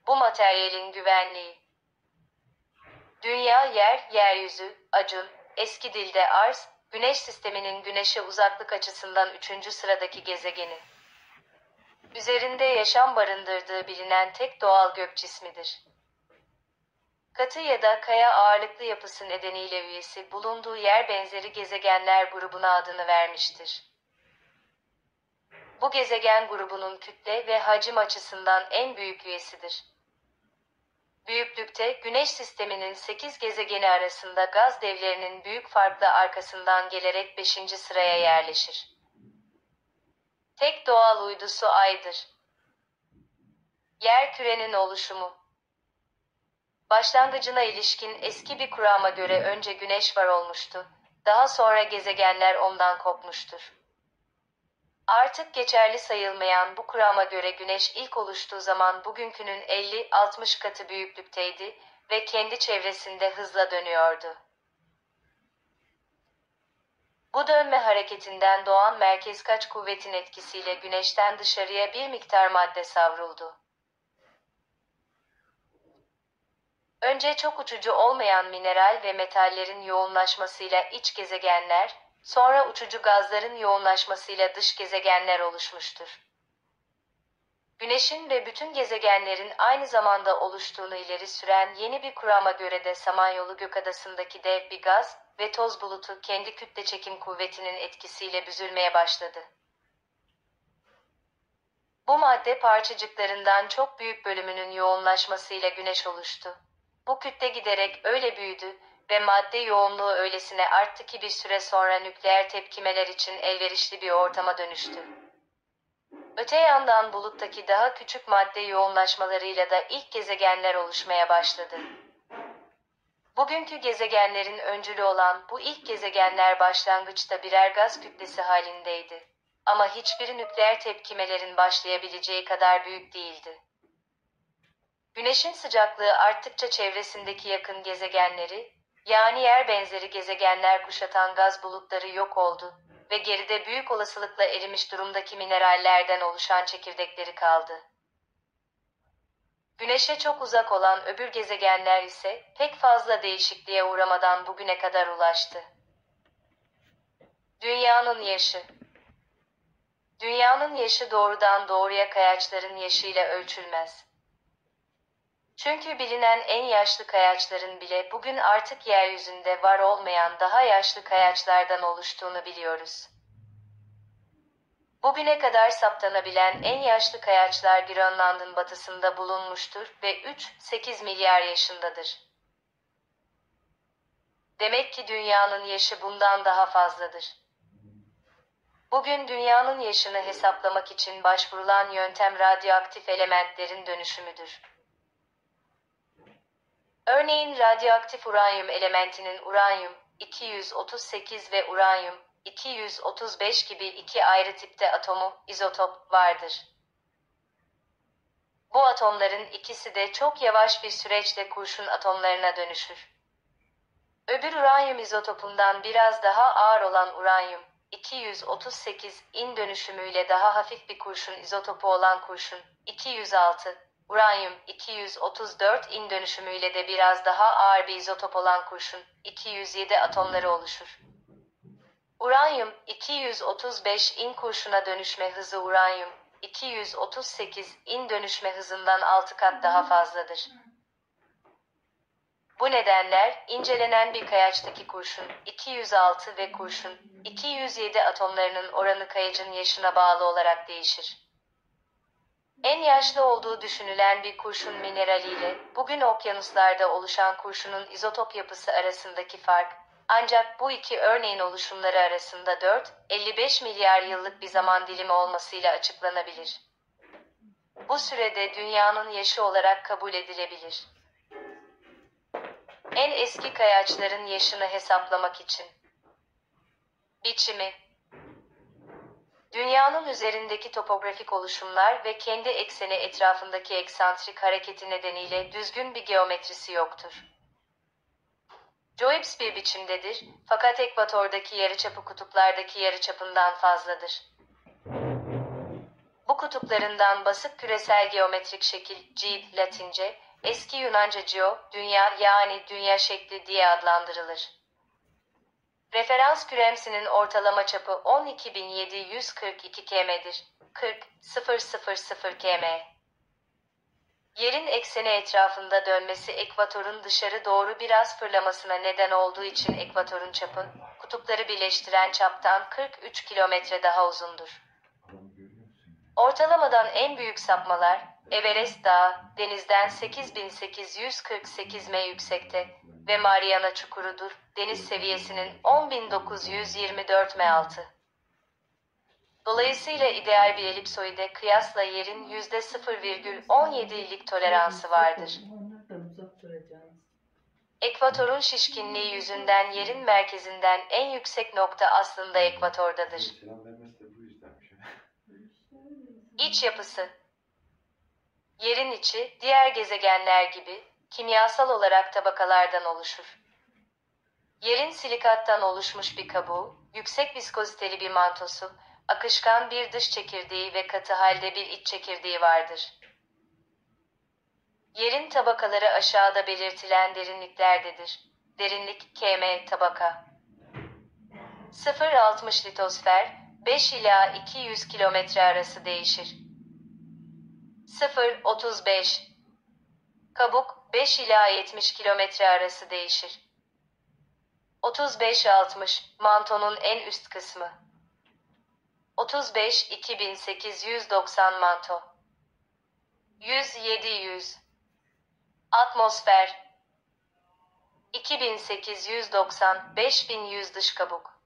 Bu materyalin güvenliği. Dünya, yer, yeryüzü, acun, eski dilde arz, Güneş sisteminin Güneş'e uzaklık açısından 3. sıradaki gezegeni. Üzerinde yaşam barındırdığı bilinen tek doğal gök cismidir. Katı ya da kaya ağırlıklı yapısı nedeniyle üyesi bulunduğu yer benzeri gezegenler grubuna adını vermiştir. Bu gezegen grubunun kütle ve hacim açısından en büyük üyesidir. Büyüklükte Güneş sisteminin 8 gezegeni arasında gaz devlerinin büyük farkla arkasından gelerek 5. sıraya yerleşir. Tek doğal uydusu Ay'dır. Yerkürenin oluşumu. Başlangıcına ilişkin eski bir kurama göre önce Güneş var olmuştu, daha sonra gezegenler ondan kopmuştur. Artık geçerli sayılmayan bu kurama göre Güneş ilk oluştuğu zaman bugünkünün 50-60 katı büyüklükteydi ve kendi çevresinde hızla dönüyordu. Bu dönme hareketinden doğan merkezkaç kuvvetin etkisiyle Güneş'ten dışarıya bir miktar madde savruldu. Önce çok uçucu olmayan mineral ve metallerin yoğunlaşmasıyla iç gezegenler, sonra uçucu gazların yoğunlaşmasıyla dış gezegenler oluşmuştur. Güneş'in ve bütün gezegenlerin aynı zamanda oluştuğunu ileri süren yeni bir kurama göre de Samanyolu Gökadası'ndaki dev bir gaz ve toz bulutu kendi kütle çekim kuvvetinin etkisiyle büzülmeye başladı. Bu madde parçacıklarından çok büyük bölümünün yoğunlaşmasıyla Güneş oluştu. Bu kütle giderek öyle büyüdü ve madde yoğunluğu öylesine arttı ki bir süre sonra nükleer tepkimeler için elverişli bir ortama dönüştü. Öte yandan buluttaki daha küçük madde yoğunlaşmalarıyla da ilk gezegenler oluşmaya başladı. Bugünkü gezegenlerin öncülü olan bu ilk gezegenler başlangıçta birer gaz kütlesi halindeydi. Ama hiçbiri nükleer tepkimelerin başlayabileceği kadar büyük değildi. Güneşin sıcaklığı arttıkça çevresindeki yakın gezegenleri, yani yer benzeri gezegenler kuşatan gaz bulutları yok oldu ve geride büyük olasılıkla erimiş durumdaki minerallerden oluşan çekirdekleri kaldı. Güneş'e çok uzak olan öbür gezegenler ise pek fazla değişikliğe uğramadan bugüne kadar ulaştı. Dünyanın yaşı. Dünyanın yaşı doğrudan doğruya kayaçların yaşıyla ölçülmez. Çünkü bilinen en yaşlı kayaçların bile bugün artık yeryüzünde var olmayan daha yaşlı kayaçlardan oluştuğunu biliyoruz. Bugüne kadar saptanabilen en yaşlı kayaçlar Grönland'ın batısında bulunmuştur ve 3-8 milyar yaşındadır. Demek ki dünyanın yaşı bundan daha fazladır. Bugün dünyanın yaşını hesaplamak için başvurulan yöntem radyoaktif elementlerin dönüşümüdür. Örneğin radyoaktif uranyum elementinin uranyum-238 ve uranyum-235 gibi iki ayrı tipte atomu, izotop, vardır. Bu atomların ikisi de çok yavaş bir süreçle kurşun atomlarına dönüşür. Öbür uranyum izotopundan biraz daha ağır olan uranyum-238'in dönüşümüyle daha hafif bir kurşun izotopu olan kurşun-206, uranyum-234'in dönüşümüyle de biraz daha ağır bir izotop olan kurşun-207 atomları oluşur. Uranyum-235'in kurşuna dönüşme hızı uranyum-238'in dönüşme hızından 6 kat daha fazladır. Bu nedenler, incelenen bir kayaçtaki kurşun-206 ve kurşun-207 atomlarının oranı kayacın yaşına bağlı olarak değişir. En yaşlı olduğu düşünülen bir kurşun mineraliyle, bugün okyanuslarda oluşan kurşunun izotop yapısı arasındaki fark, ancak bu iki örneğin oluşumları arasında 4-55 milyar yıllık bir zaman dilimi olmasıyla açıklanabilir. Bu sürede dünyanın yaşı olarak kabul edilebilir. En eski kayaçların yaşını hesaplamak için. Biçimi. Dünyanın üzerindeki topografik oluşumlar ve kendi ekseni etrafındaki eksantrik hareketi nedeniyle düzgün bir geometrisi yoktur. Joibs bir biçimdedir, fakat ekvatordaki yarıçapı kutuplardaki yarıçapından fazladır. Bu kutuplarından basık küresel geometrik şekil, geod Latince, eski Yunanca geo, dünya yani dünya şekli diye adlandırılır. Referans küremsinin ortalama çapı 12.742 km'dir. 40.000 km. Yerin ekseni etrafında dönmesi ekvatorun dışarı doğru biraz fırlamasına neden olduğu için ekvatorun çapı, kutupları birleştiren çaptan 43 kilometre daha uzundur. Ortalamadan en büyük sapmalar, Everest Dağı, denizden 8.848 m yüksekte ve Mariana Çukuru'dur, deniz seviyesinin 10.924 m altı. Dolayısıyla ideal bir elipsoide kıyasla yerin %0,17'lik toleransı vardır. Ekvatorun şişkinliği yüzünden yerin merkezinden en yüksek nokta aslında ekvatordadır. İç yapısı. Yerin içi, diğer gezegenler gibi, kimyasal olarak tabakalardan oluşur. Yerin silikattan oluşmuş bir kabuğu, yüksek viskoziteli bir mantosu, akışkan bir dış çekirdeği ve katı halde bir iç çekirdeği vardır. Yerin tabakaları aşağıda belirtilen derinliklerdedir. Derinlik km tabaka. 0-60 litosfer, 5 ila 200 kilometre arası değişir. 0-35 kabuk, 5 ila 70 kilometre arası değişir. 35-60 mantonun en üst kısmı. 35-2890 manto. 100-700 atmosfer. 2890-5100 dış kabuk.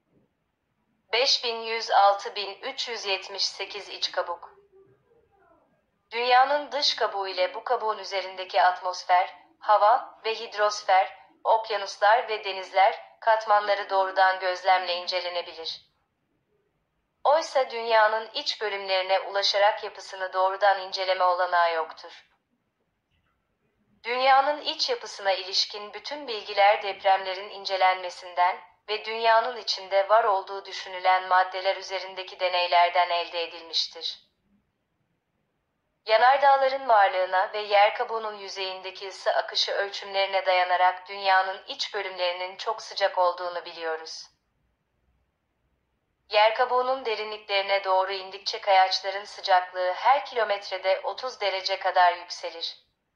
5100-6378 iç kabuk. Dünyanın dış kabuğu ile bu kabuğun üzerindeki atmosfer, hava ve hidrosfer, okyanuslar ve denizler, katmanları doğrudan gözlemle incelenebilir. Oysa dünyanın iç bölümlerine ulaşarak yapısını doğrudan inceleme olanağı yoktur. Dünyanın iç yapısına ilişkin bütün bilgiler depremlerin incelenmesinden ve dünyanın içinde var olduğu düşünülen maddeler üzerindeki deneylerden elde edilmiştir. Yanardağların varlığına ve yer kabuğunun yüzeyindeki ısı akışı ölçümlerine dayanarak dünyanın iç bölümlerinin çok sıcak olduğunu biliyoruz. Yer kabuğunun derinliklerine doğru indikçe kayaçların sıcaklığı her kilometrede 30 derece kadar yükselir.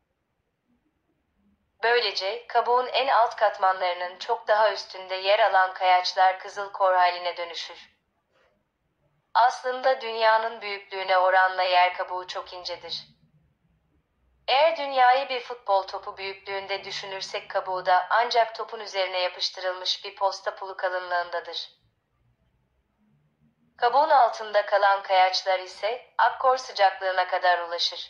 Böylece kabuğun en alt katmanlarının çok daha üstünde yer alan kayaçlar kızıl kor haline dönüşür. Aslında dünyanın büyüklüğüne oranla yer kabuğu çok incedir. Eğer dünyayı bir futbol topu büyüklüğünde düşünürsek kabuğu da ancak topun üzerine yapıştırılmış bir posta pulu kalınlığındadır. Kabuğun altında kalan kayaçlar ise akkor sıcaklığına kadar ulaşır.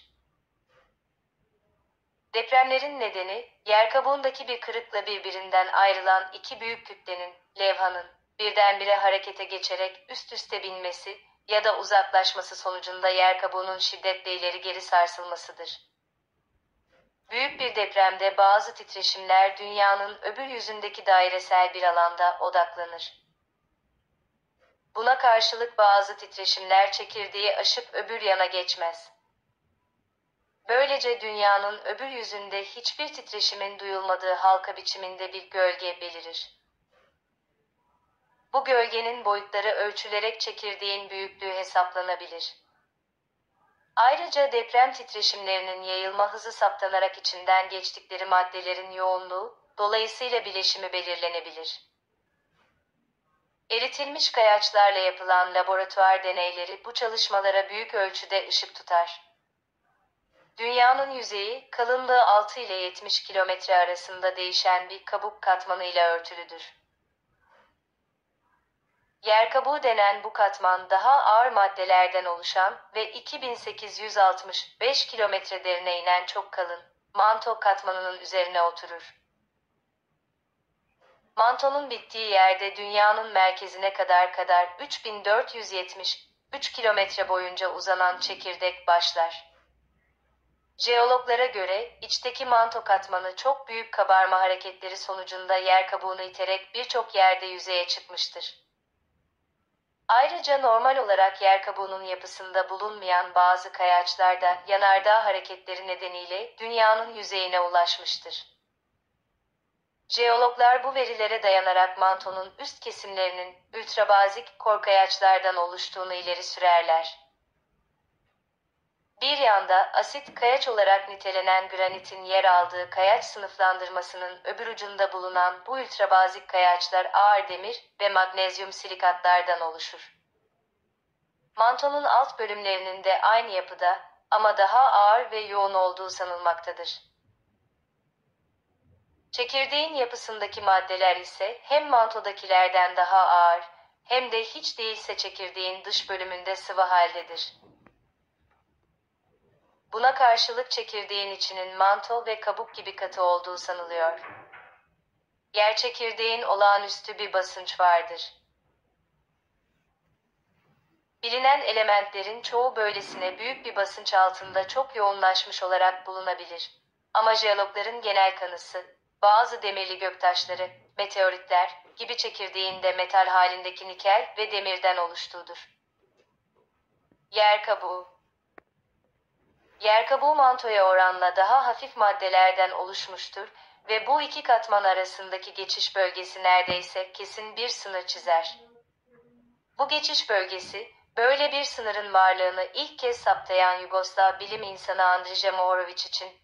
Depremlerin nedeni, yer kabuğundaki bir kırıkla birbirinden ayrılan iki büyük kütlenin, levhanın, birdenbire harekete geçerek üst üste binmesi ya da uzaklaşması sonucunda yer kabuğunun şiddetle ileri geri sarsılmasıdır. Büyük bir depremde bazı titreşimler dünyanın öbür yüzündeki dairesel bir alanda odaklanır. Buna karşılık bazı titreşimler çekirdeği aşıp öbür yana geçmez. Böylece dünyanın öbür yüzünde hiçbir titreşimin duyulmadığı halka biçiminde bir gölge belirir. Bu gölgenin boyutları ölçülerek çekirdeğin büyüklüğü hesaplanabilir. Ayrıca deprem titreşimlerinin yayılma hızı saptanarak içinden geçtikleri maddelerin yoğunluğu, dolayısıyla bileşimi belirlenebilir. Eritilmiş kayaçlarla yapılan laboratuvar deneyleri bu çalışmalara büyük ölçüde ışık tutar. Dünyanın yüzeyi, kalınlığı 6 ile 70 kilometre arasında değişen bir kabuk katmanı ile örtülüdür. Yer kabuğu denen bu katman daha ağır maddelerden oluşan ve 2865 kilometre derine inen çok kalın, manto katmanının üzerine oturur. Mantonun bittiği yerde dünyanın merkezine kadar 3473 kilometre boyunca uzanan çekirdek başlar. Jeologlara göre, içteki manto katmanı çok büyük kabarma hareketleri sonucunda yer kabuğunu iterek birçok yerde yüzeye çıkmıştır. Ayrıca normal olarak yer kabuğunun yapısında bulunmayan bazı kayaçlarda yanardağ hareketleri nedeniyle dünyanın yüzeyine ulaşmıştır. Jeologlar bu verilere dayanarak mantonun üst kesimlerinin ultrabazik korkayaçlardan oluştuğunu ileri sürerler. Bir yanda asit kayaç olarak nitelenen granitin yer aldığı kayaç sınıflandırmasının öbür ucunda bulunan bu ultrabazik kayaçlar ağır demir ve magnezyum silikatlardan oluşur. Mantonun alt bölümlerinin de aynı yapıda ama daha ağır ve yoğun olduğu sanılmaktadır. Çekirdeğin yapısındaki maddeler ise hem mantodakilerden daha ağır hem de hiç değilse çekirdeğin dış bölümünde sıvı haldedir. Buna karşılık çekirdeğin içinin manto ve kabuk gibi katı olduğu sanılıyor. Yer çekirdeğin olağanüstü bir basınç vardır. Bilinen elementlerin çoğu böylesine büyük bir basınç altında çok yoğunlaşmış olarak bulunabilir. Ama jeologların genel kanısı, bazı demirli göktaşları, meteoritler gibi çekirdeğin de metal halindeki nikel ve demirden oluştuğudur. Yer kabuğu. Yer kabuğu mantoya oranla daha hafif maddelerden oluşmuştur ve bu iki katman arasındaki geçiş bölgesi neredeyse kesin bir sınır çizer. Bu geçiş bölgesi, böyle bir sınırın varlığını ilk kez saptayan Yugoslav bilim insanı Andrija Mohorović için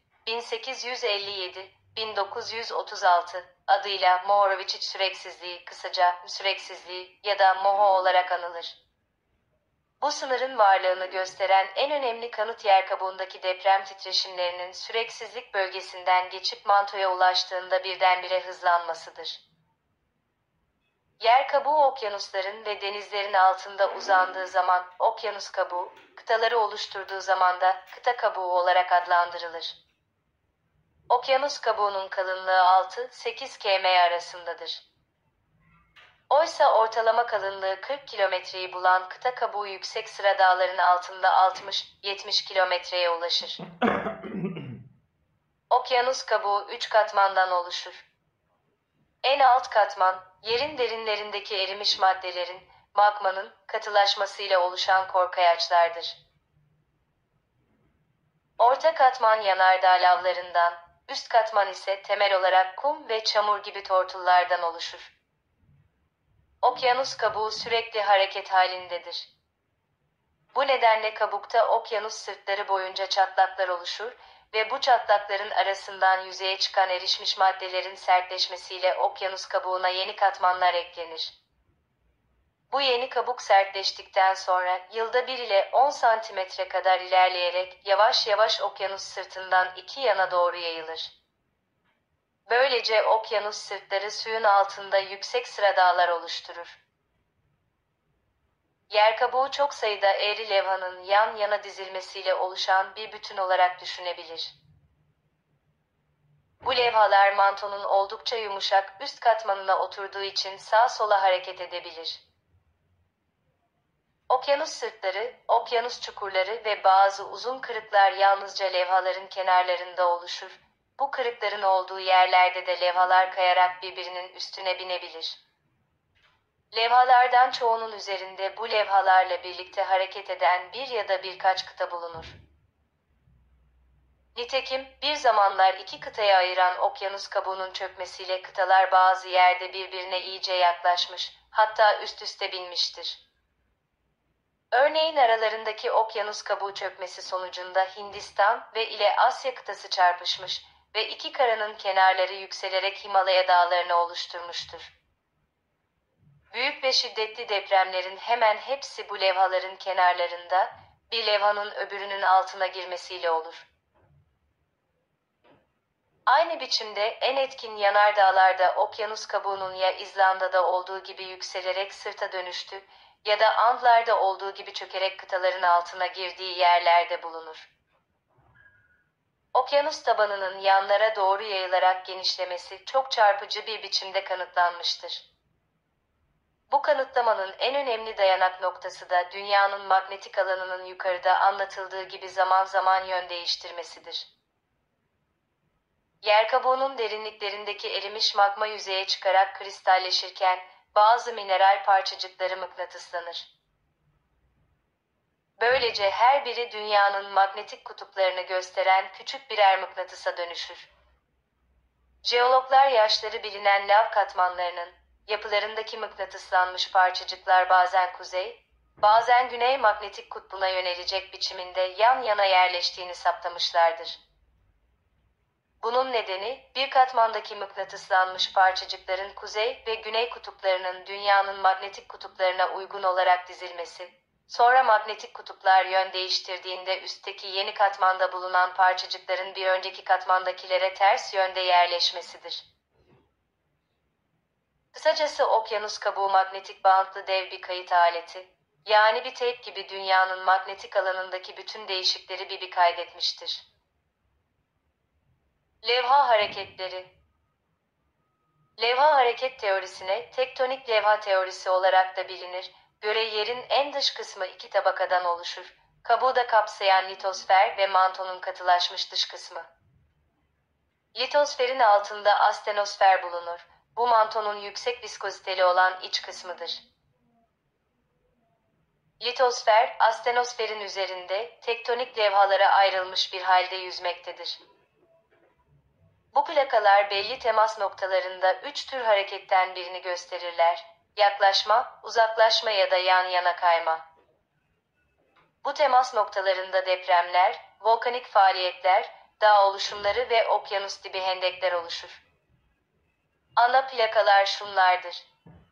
1857-1936 adıyla Mohorović süreksizliği, kısaca süreksizliği ya da MOHO olarak anılır. Bu sınırın varlığını gösteren en önemli kanıt yer kabuğundaki deprem titreşimlerinin süreksizlik bölgesinden geçip mantoya ulaştığında birdenbire hızlanmasıdır. Yer kabuğu okyanusların ve denizlerin altında uzandığı zaman okyanus kabuğu, kıtaları oluşturduğu zaman da kıta kabuğu olarak adlandırılır. Okyanus kabuğunun kalınlığı 6-8 km arasındadır. Oysa ortalama kalınlığı 40 kilometreyi bulan kıta kabuğu yüksek sıra dağların altında 60-70 kilometreye ulaşır. Okyanus kabuğu 3 katmandan oluşur. En alt katman, yerin derinlerindeki erimiş maddelerin, magmanın katılaşmasıyla oluşan korkayaçlardır. Orta katman yanardağ lavlarından, üst katman ise temel olarak kum ve çamur gibi tortullardan oluşur. Okyanus kabuğu sürekli hareket halindedir. Bu nedenle kabukta okyanus sırtları boyunca çatlaklar oluşur ve bu çatlakların arasından yüzeye çıkan erişmiş maddelerin sertleşmesiyle okyanus kabuğuna yeni katmanlar eklenir. Bu yeni kabuk sertleştikten sonra yılda 1 ile 10 santimetre kadar ilerleyerek yavaş yavaş okyanus sırtından iki yana doğru yayılır. Böylece okyanus sırtları suyun altında yüksek sıra dağlar oluşturur. Yer kabuğu çok sayıda eğri levhanın yan yana dizilmesiyle oluşan bir bütün olarak düşünebilir. Bu levhalar mantonun oldukça yumuşak üst katmanına oturduğu için sağa sola hareket edebilir. Okyanus sırtları, okyanus çukurları ve bazı uzun kırıklar yalnızca levhaların kenarlarında oluşur. Bu kırıkların olduğu yerlerde de levhalar kayarak birbirinin üstüne binebilir. Levhalardan çoğunun üzerinde bu levhalarla birlikte hareket eden bir ya da birkaç kıta bulunur. Nitekim bir zamanlar iki kıtaya ayıran okyanus kabuğunun çökmesiyle kıtalar bazı yerde birbirine iyice yaklaşmış, hatta üst üste binmiştir. Örneğin aralarındaki okyanus kabuğu çökmesi sonucunda Hindistan ve ile Asya kıtası çarpışmış ve iki karanın kenarları yükselerek Himalaya dağlarını oluşturmuştur. Büyük ve şiddetli depremlerin hemen hepsi bu levhaların kenarlarında, bir levhanın öbürünün altına girmesiyle olur. Aynı biçimde en etkin yanardağlarda okyanus kabuğunun ya İzlanda'da olduğu gibi yükselerek sırta dönüştü ya da Andlarda olduğu gibi çökerek kıtaların altına girdiği yerlerde bulunur. Okyanus tabanının yanlara doğru yayılarak genişlemesi çok çarpıcı bir biçimde kanıtlanmıştır. Bu kanıtlamanın en önemli dayanak noktası da dünyanın manyetik alanının yukarıda anlatıldığı gibi zaman zaman yön değiştirmesidir. Yer kabuğunun derinliklerindeki erimiş magma yüzeye çıkarak kristalleşirken, bazı mineral parçacıkları mıknatıslanır. Böylece her biri dünyanın manyetik kutuplarını gösteren küçük birer mıknatısa dönüşür. Jeologlar yaşları bilinen lav katmanlarının yapılarındaki mıknatıslanmış parçacıklar bazen kuzey, bazen güney manyetik kutbuna yönelecek biçiminde yan yana yerleştiğini saptamışlardır. Bunun nedeni bir katmandaki mıknatıslanmış parçacıkların kuzey ve güney kutuplarının dünyanın manyetik kutuplarına uygun olarak dizilmesi, sonra manyetik kutuplar yön değiştirdiğinde üstteki yeni katmanda bulunan parçacıkların bir önceki katmandakilere ters yönde yerleşmesidir. Kısacası okyanus kabuğu manyetik bantlı dev bir kayıt aleti, yani bir teyp gibi dünyanın manyetik alanındaki bütün değişikleri bir kaydetmiştir. Levha hareketleri. Levha hareket teorisine tektonik levha teorisi olarak da bilinir, göre yerin en dış kısmı iki tabakadan oluşur. Kabuğu da kapsayan litosfer ve mantonun katılaşmış dış kısmı. Litosferin altında astenosfer bulunur. Bu mantonun yüksek viskoziteli olan iç kısmıdır. Litosfer, astenosferin üzerinde tektonik levhalara ayrılmış bir halde yüzmektedir. Bu plakalar belli temas noktalarında üç tür hareketten birini gösterirler: yaklaşma, uzaklaşma ya da yan yana kayma. Bu temas noktalarında depremler, volkanik faaliyetler, dağ oluşumları ve okyanus dibi hendekler oluşur. Ana plakalar şunlardır.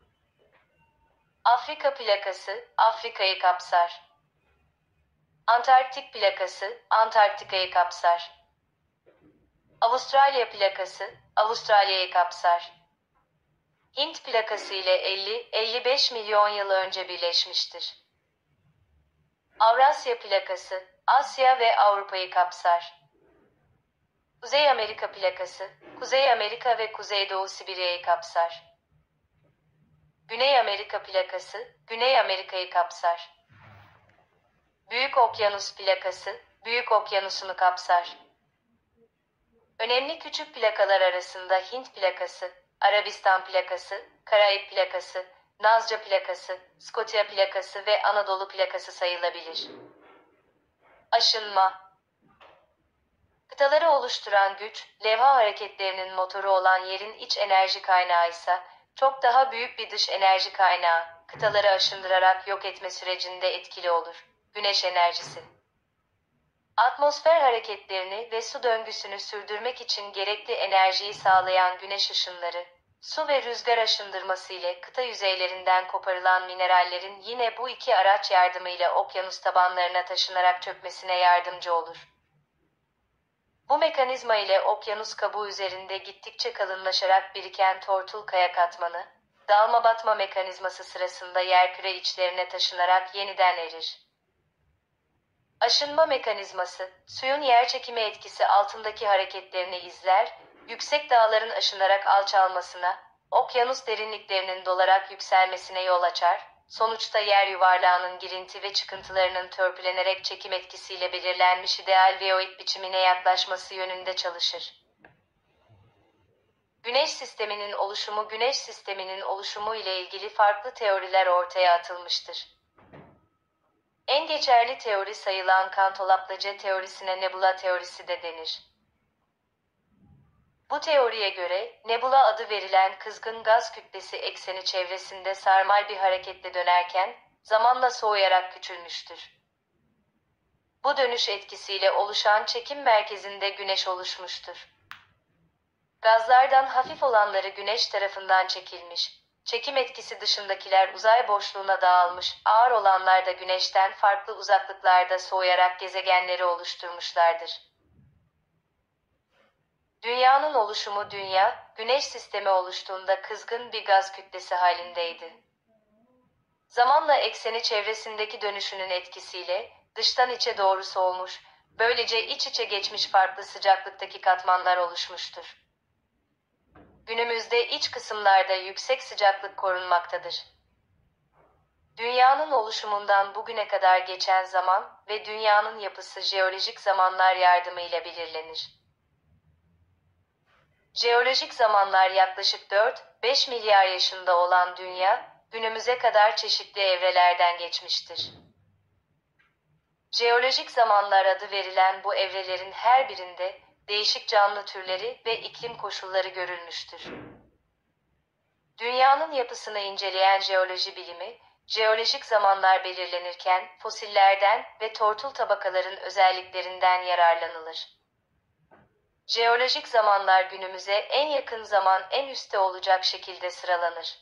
Afrika plakası, Afrika'yı kapsar. Antarktik plakası, Antarktika'yı kapsar. Avustralya plakası, Avustralya'yı kapsar. Hint plakası ile 50-55 milyon yıl önce birleşmiştir. Avrasya plakası, Asya ve Avrupa'yı kapsar. Kuzey Amerika plakası, Kuzey Amerika ve Kuzeydoğu Sibirya'yı kapsar. Güney Amerika plakası, Güney Amerika'yı kapsar. Büyük Okyanus plakası, Büyük Okyanus'unu kapsar. Önemli küçük plakalar arasında Hint plakası, Arabistan plakası, Karayip plakası, Nazca plakası, Skotya plakası ve Anadolu plakası sayılabilir. Aşınma. Kıtaları oluşturan güç, levha hareketlerinin motoru olan yerin iç enerji kaynağı ise çok daha büyük bir dış enerji kaynağı, kıtaları aşındırarak yok etme sürecinde etkili olur. Güneş enerjisi. Atmosfer hareketlerini ve su döngüsünü sürdürmek için gerekli enerjiyi sağlayan güneş ışınları, su ve rüzgar aşındırması ile kıta yüzeylerinden koparılan minerallerin yine bu iki araç yardımıyla okyanus tabanlarına taşınarak çökmesine yardımcı olur. Bu mekanizma ile okyanus kabuğu üzerinde gittikçe kalınlaşarak biriken tortul kaya katmanı, dalma batma mekanizması sırasında yerküre içlerine taşınarak yeniden erir. Aşınma mekanizması, suyun yerçekimi etkisi altındaki hareketlerini izler, yüksek dağların aşınarak alçalmasına, okyanus derinliklerinin dolarak yükselmesine yol açar, sonuçta yer yuvarlağının girinti ve çıkıntılarının törpülenerek çekim etkisiyle belirlenmiş ideal veoid biçimine yaklaşması yönünde çalışır. Güneş sisteminin oluşumu ile ilgili farklı teoriler ortaya atılmıştır. En geçerli teori sayılan Kantolaplace teorisine nebula teorisi de denir. Bu teoriye göre, nebula adı verilen kızgın gaz kütlesi ekseni çevresinde sarmal bir hareketle dönerken, zamanla soğuyarak küçülmüştür. Bu dönüş etkisiyle oluşan çekim merkezinde Güneş oluşmuştur. Gazlardan hafif olanları Güneş tarafından çekilmiş, çekim etkisi dışındakiler uzay boşluğuna dağılmış, ağır olanlar da Güneş'ten farklı uzaklıklarda soğuyarak gezegenleri oluşturmuşlardır. Dünyanın oluşumu Dünya, Güneş sistemi oluştuğunda kızgın bir gaz kütlesi halindeydi. Zamanla ekseni çevresindeki dönüşünün etkisiyle dıştan içe doğru soğumuş, böylece iç içe geçmiş farklı sıcaklıktaki katmanlar oluşmuştur. Günümüzde iç kısımlarda yüksek sıcaklık korunmaktadır. Dünyanın oluşumundan bugüne kadar geçen zaman ve dünyanın yapısı jeolojik zamanlar yardımıyla belirlenir. Jeolojik zamanlar yaklaşık 4-5 milyar yaşında olan Dünya, günümüze kadar çeşitli evrelerden geçmiştir. Jeolojik zamanlar adı verilen bu evrelerin her birinde değişik canlı türleri ve iklim koşulları görülmüştür. Dünyanın yapısını inceleyen jeoloji bilimi, jeolojik zamanlar belirlenirken fosillerden ve tortul tabakaların özelliklerinden yararlanılır. Jeolojik zamanlar günümüze en yakın zaman en üstte olacak şekilde sıralanır.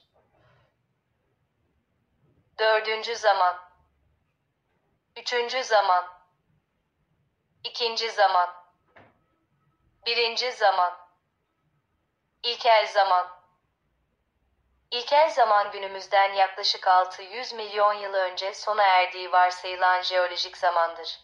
Dördüncü zaman, üçüncü zaman, ikinci zaman, birinci zaman, ilkel zaman. İlkel zaman günümüzden yaklaşık 600 milyon yıl önce sona erdiği varsayılan jeolojik zamandır.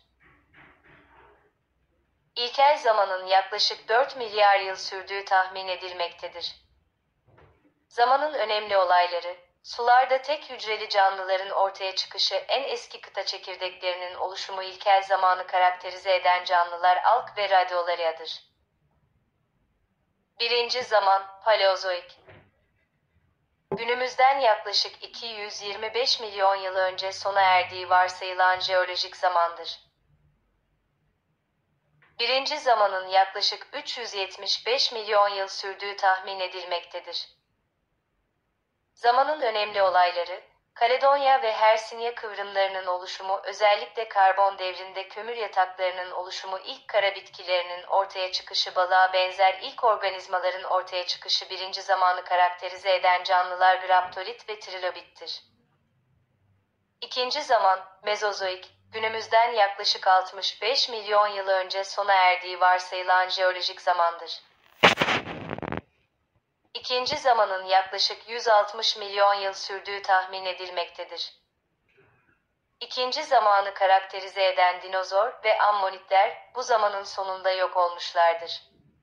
İlkel zamanın yaklaşık 4 milyar yıl sürdüğü tahmin edilmektedir. Zamanın önemli olayları, sularda tek hücreli canlıların ortaya çıkışı, en eski kıta çekirdeklerinin oluşumu, ilkel zamanı karakterize eden canlılar alg ve Radiolarya'dır. Birinci zaman, Paleozoik. Günümüzden yaklaşık 225 milyon yıl önce sona erdiği varsayılan jeolojik zamandır. Birinci zamanın yaklaşık 375 milyon yıl sürdüğü tahmin edilmektedir. Zamanın önemli olayları, Kaledonya ve Hersinya kıvrımlarının oluşumu, özellikle karbon devrinde kömür yataklarının oluşumu, ilk kara bitkilerinin ortaya çıkışı, balığa benzer ilk organizmaların ortaya çıkışı. Birinci zamanı karakterize eden canlılar Graptolit ve Trilobittir. İkinci zaman, Mezozoik, günümüzden yaklaşık 65 milyon yıl önce sona erdiği varsayılan jeolojik zamandır. İkinci zamanın yaklaşık 160 milyon yıl sürdüğü tahmin edilmektedir. İkinci zamanı karakterize eden dinozor ve ammonitler bu zamanın sonunda yok olmuşlardır.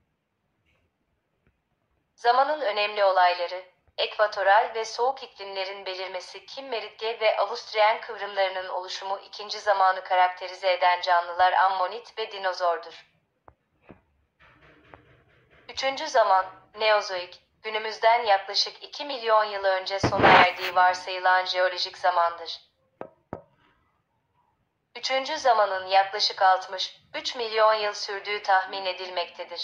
Zamanın önemli olayları, ekvatoral ve soğuk iklimlerin belirmesi, Kimmeridge ve Avustralian kıvrımlarının oluşumu. İkinci zamanı karakterize eden canlılar ammonit ve dinozordur. Üçüncü zaman, Neozoik, günümüzden yaklaşık 2 milyon yıl önce sona erdiği varsayılan jeolojik zamandır. Üçüncü zamanın yaklaşık 63 milyon yıl sürdüğü tahmin edilmektedir.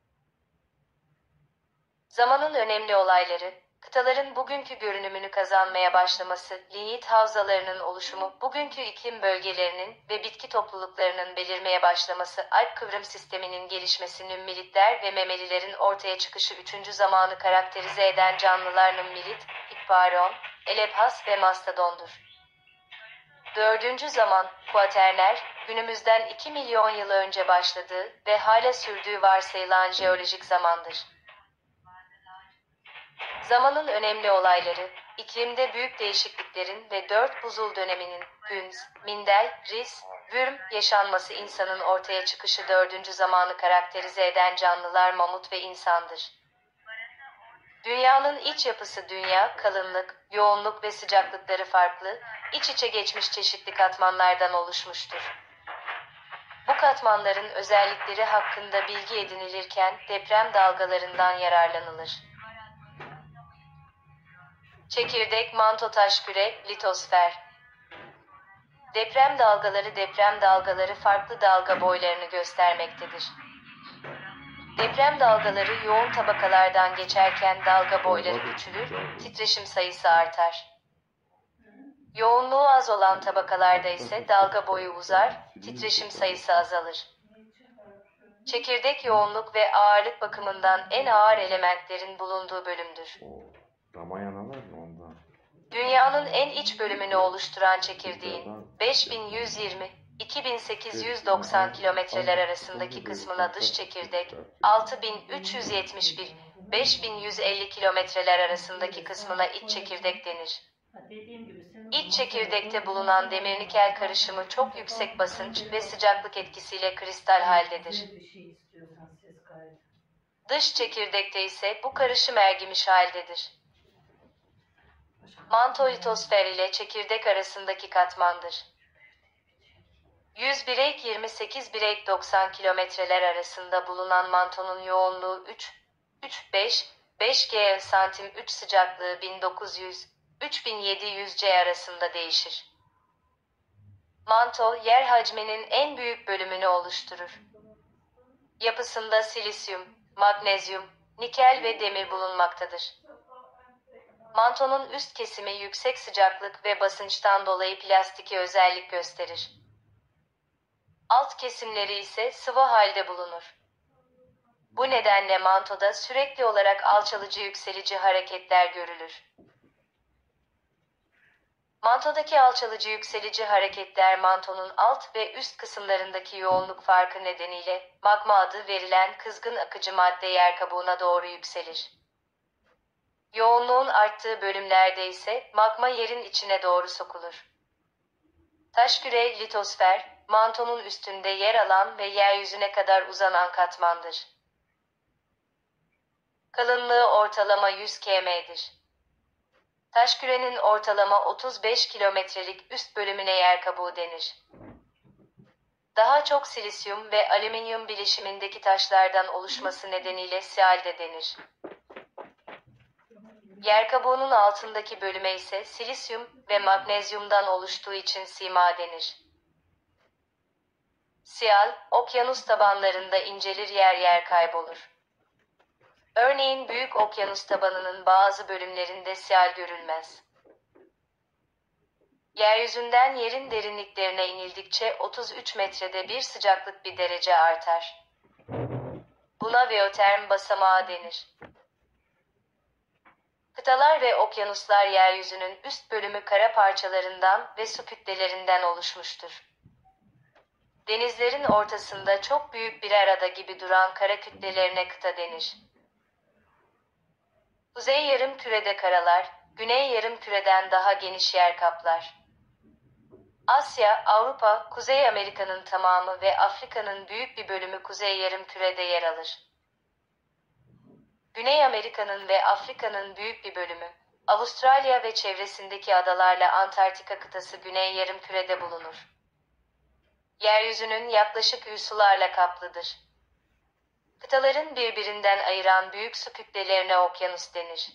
Zamanın önemli olayları, kıtaların bugünkü görünümünü kazanmaya başlaması, linyit havzalarının oluşumu, bugünkü iklim bölgelerinin ve bitki topluluklarının belirmeye başlaması, Alp kıvrım sisteminin gelişmesi, nümmilitler ve memelilerin ortaya çıkışı. Üçüncü zamanı karakterize eden canlılar nümmilit, Hippareon, Elephas ve Mastodon'dur. Dördüncü zaman, Kuaterner, günümüzden 2 milyon yıl önce başladığı ve hala sürdüğü varsayılan jeolojik zamandır. Zamanın önemli olayları, iklimde büyük değişikliklerin ve 4 buzul döneminin, Günz, Mindel, Ris, Würm yaşanması, insanın ortaya çıkışı. Dördüncü zamanı karakterize eden canlılar mamut ve insandır. Dünyanın iç yapısı, dünya, kalınlık, yoğunluk ve sıcaklıkları farklı, iç içe geçmiş çeşitli katmanlardan oluşmuştur. Bu katmanların özellikleri hakkında bilgi edinilirken deprem dalgalarından yararlanılır. Çekirdek, manto, taşküre, litosfer. Deprem dalgaları farklı dalga boylarını göstermektedir. Deprem dalgaları yoğun tabakalardan geçerken dalga boyları küçülür, titreşim sayısı artar. Yoğunluğu az olan tabakalarda ise dalga boyu uzar, titreşim sayısı azalır. Çekirdek yoğunluk ve ağırlık bakımından en ağır elementlerin bulunduğu bölümdür. Dünyanın en iç bölümünü oluşturan çekirdeğin 5120-2890 kilometreler arasındaki kısmına dış çekirdek, 6371-5150 kilometreler arasındaki kısmına iç çekirdek denir. İç çekirdekte bulunan demir nikel karışımı çok yüksek basınç ve sıcaklık etkisiyle kristal haldedir. Dış çekirdekte ise bu karışım ergimiş haldedir. Manto litosfer ile çekirdek arasındaki katmandır. 100 Breg 28 Breg 90 kilometreler arasında bulunan mantonun yoğunluğu 3, 5 G santim 3 sıcaklığı 1900-3700 C arasında değişir. Manto, yer hacminin en büyük bölümünü oluşturur. Yapısında silisyum, magnezyum, nikel ve demir bulunmaktadır. Mantonun üst kesimi yüksek sıcaklık ve basınçtan dolayı plastiki özellik gösterir. Alt kesimleri ise sıvı halde bulunur. Bu nedenle mantoda sürekli olarak alçalıcı yükselici hareketler görülür. Mantodaki alçalıcı yükselici hareketler mantonun alt ve üst kısımlarındaki yoğunluk farkı nedeniyle magma adı verilen kızgın akıcı madde yer kabuğuna doğru yükselir. Yoğunluğun arttığı bölümlerde ise magma yerin içine doğru sokulur. Taşküre, litosfer, mantonun üstünde yer alan ve yeryüzüne kadar uzanan katmandır. Kalınlığı ortalama 100 km'dir. Taşkürenin ortalama 35 kilometrelik üst bölümüne yer kabuğu denir. Daha çok silisyum ve alüminyum bileşimindeki taşlardan oluşması nedeniyle sial de denir. Yer kabuğunun altındaki bölüme ise silisyum ve magnezyumdan oluştuğu için sima denir. Sial, okyanus tabanlarında incelir yer yer kaybolur. Örneğin büyük okyanus tabanının bazı bölümlerinde sial görülmez. Yeryüzünden yerin derinliklerine inildikçe 33 metrede bir sıcaklık bir derece artar. Buna veoterm basamağı denir. Kıtalar ve okyanuslar yeryüzünün üst bölümü kara parçalarından ve su kütlelerinden oluşmuştur. Denizlerin ortasında çok büyük bir arada gibi duran kara kütlelerine kıta denir. Kuzey yarımkürede karalar, güney yarımküreden daha geniş yer kaplar. Asya, Avrupa, Kuzey Amerika'nın tamamı ve Afrika'nın büyük bir bölümü kuzey yarımkürede yer alır. Güney Amerika'nın ve Afrika'nın büyük bir bölümü, Avustralya ve çevresindeki adalarla Antarktika kıtası güney yarımkürede bulunur. Yeryüzünün yaklaşık üssülerle kaplıdır. Kıtaların birbirinden ayıran büyük su kütlelerine okyanus denir.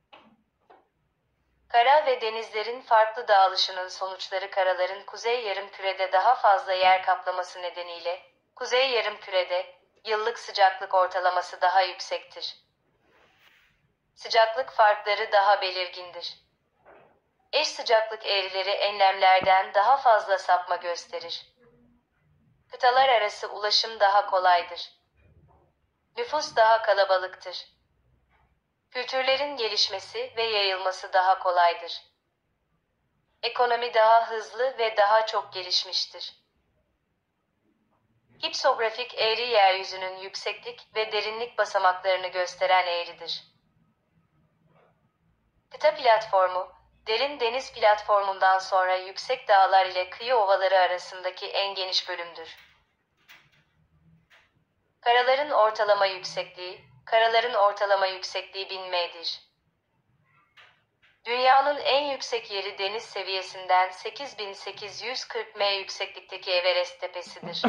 Kara ve denizlerin farklı dağılışının sonuçları karaların kuzey yarımkürede daha fazla yer kaplaması nedeniyle, kuzey yarımkürede yıllık sıcaklık ortalaması daha yüksektir. Sıcaklık farkları daha belirgindir. Eş sıcaklık eğrileri enlemlerden daha fazla sapma gösterir. Kıtalar arası ulaşım daha kolaydır. Nüfus daha kalabalıktır. Kültürlerin gelişmesi ve yayılması daha kolaydır. Ekonomi daha hızlı ve daha çok gelişmiştir. Hipsografik eğri yeryüzünün yükseklik ve derinlik basamaklarını gösteren eğridir. Kıta platformu, derin deniz platformundan sonra yüksek dağlar ile kıyı ovaları arasındaki en geniş bölümdür. Karaların ortalama yüksekliği 1000 m'dir. Dünyanın en yüksek yeri deniz seviyesinden 8840 m yükseklikteki Everest tepesidir.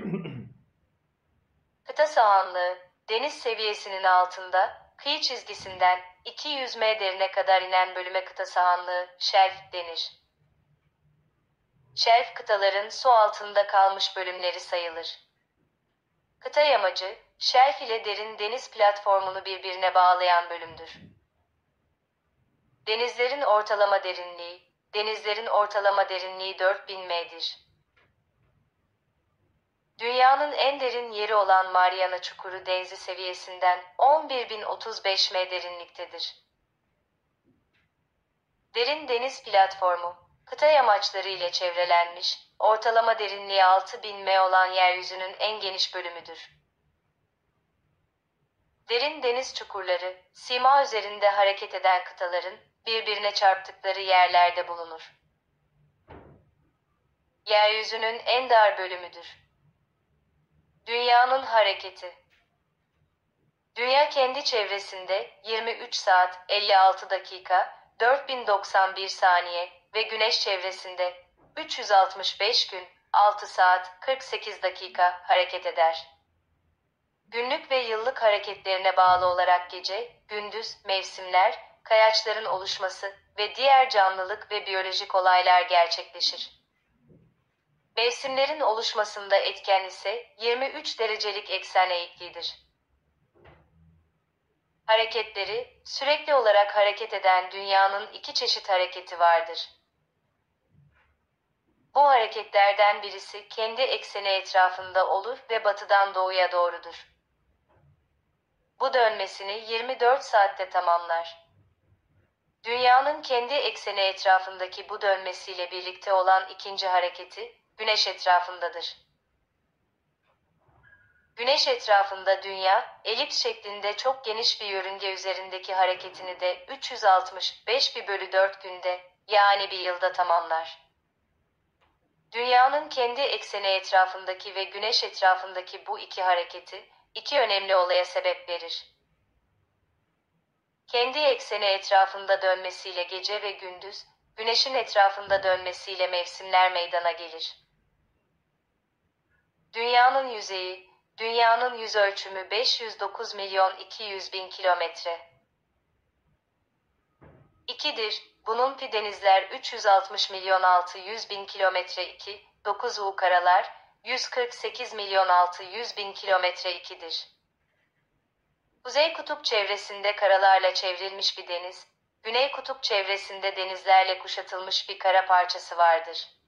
Kıta sahanlığı, deniz seviyesinin altında, kıyı çizgisinden 200 m derine kadar inen bölüme kıta sahanlığı, şelf denir. Şelf kıtaların su altında kalmış bölümleri sayılır. Kıta yamacı, şelf ile derin deniz platformunu birbirine bağlayan bölümdür. Denizlerin ortalama derinliği 4000 m'dir. Dünyanın en derin yeri olan Mariana Çukuru denizi seviyesinden 11.035 m derinliktedir. Derin deniz platformu, kıta yamaçları ile çevrelenmiş, ortalama derinliği 6000 m olan yeryüzünün en geniş bölümüdür. Derin deniz çukurları, sima üzerinde hareket eden kıtaların birbirine çarptıkları yerlerde bulunur. Yeryüzünün en dar bölümüdür. Dünyanın hareketi. Dünya kendi çevresinde 23 saat 56 dakika 4091 saniye ve Güneş çevresinde 365 gün 6 saat 48 dakika hareket eder. Günlük ve yıllık hareketlerine bağlı olarak gece, gündüz, mevsimler, kayaçların oluşması ve diğer canlılık ve biyolojik olaylar gerçekleşir. Mevsimlerin oluşmasında etken ise 23 derecelik eksen eğikliğidir. Hareketleri, sürekli olarak hareket eden dünyanın iki çeşit hareketi vardır. Bu hareketlerden birisi kendi ekseni etrafında olur ve batıdan doğuya doğrudur. Bu dönmesini 24 saatte tamamlar. Dünyanın kendi ekseni etrafındaki bu dönmesiyle birlikte olan ikinci hareketi, Güneş etrafındadır. Güneş etrafında Dünya, elips şeklinde çok geniş bir yörünge üzerindeki hareketini de 365/4 günde, yani bir yılda tamamlar. Dünyanın kendi ekseni etrafındaki ve Güneş etrafındaki bu iki hareketi, iki önemli olaya sebep verir. Kendi ekseni etrafında dönmesiyle gece ve gündüz, Güneş'in etrafında dönmesiyle mevsimler meydana gelir. Dünyanın yüzeyi, Dünyanın yüzölçümü 509.200.000 kilometre. 2'dir. Bunun pi denizler 360.600.000 kilometre 2, 9 U karalar 148.600.000 kilometre 2'dir. Kuzey kutup çevresinde karalarla çevrilmiş bir deniz, Güney kutup çevresinde denizlerle kuşatılmış bir kara parçası vardır.